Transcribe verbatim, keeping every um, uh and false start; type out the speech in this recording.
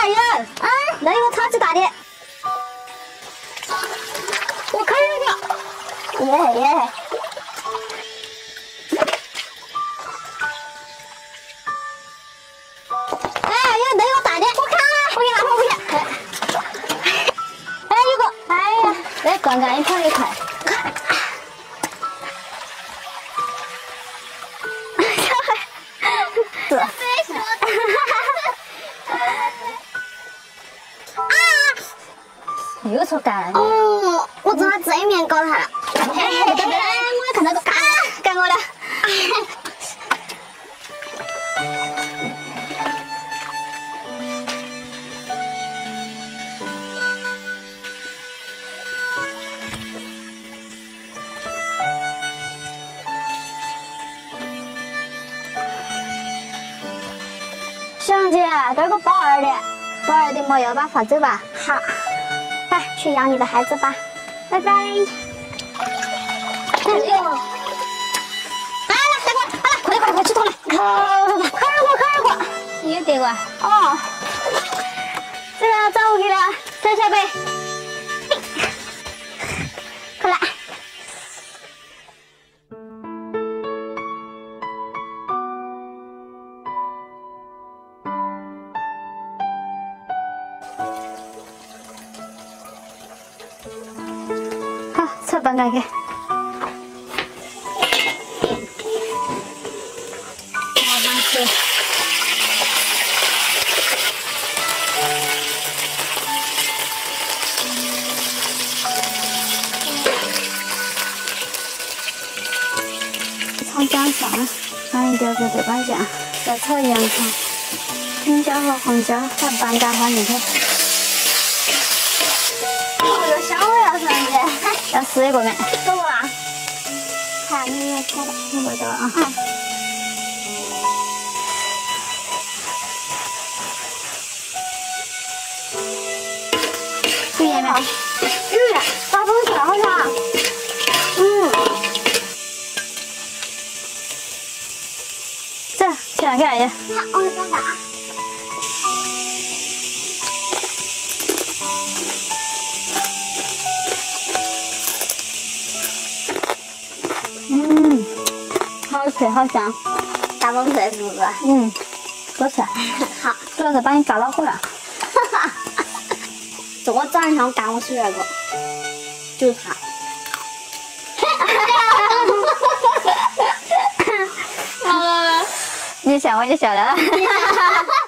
人啊，那有个超级大的，我看人家，耶耶。 来，刚刚一块一块，小孩，是，啊，又出干了。哦，我正在这一面搞他了。哎，我也看到个，啊，干我了。小姐，这儿个宝儿的，宝儿的没有吧？放走吧。好，来去养你的孩子吧，拜拜。哎呦，来了，来过，好了，快点快点快去拖来。快快快快快快！有得过哦，这个找我给了，小小贝，快来。 好，扯半个给。慢慢吃。炒姜蒜，放一点个豆瓣酱，再炒洋葱、青椒和红椒，把半打放进去。 有香味啊，小姐，要试一个没？走啊！看你也吃的，你不走啊？嗯。注意没？嗯，大风小好香。嗯。走，去哪给阿姨？好，我走吧。 嗯，好脆好香，大棒脆是不是？嗯，多吃。好，主要是把你嘎老火了。哈哈，这我早上干我吃那个，就是它。哈哈哈！好了，你笑我就笑了。